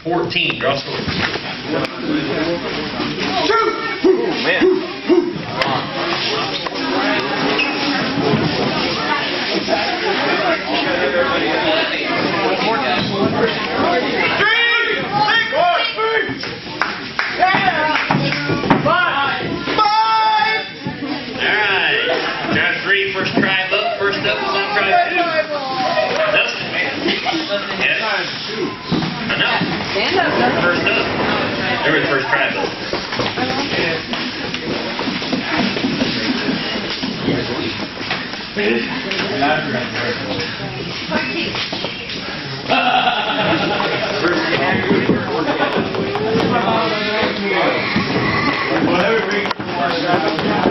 14. Draw score. First tribe up. First up is on tribe 2. Dustin. Yes. I know. Stand up. First up. There was the first tribe up. Whatever.